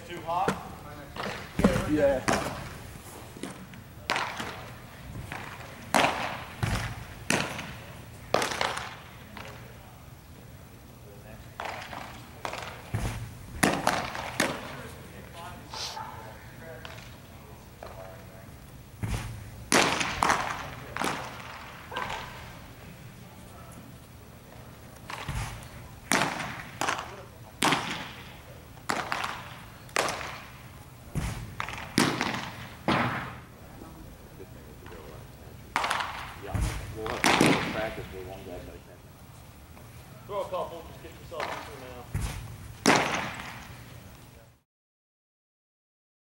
too hot? Yeah. We'll have to practice with one guy. Throw a couple, just get yourself into now.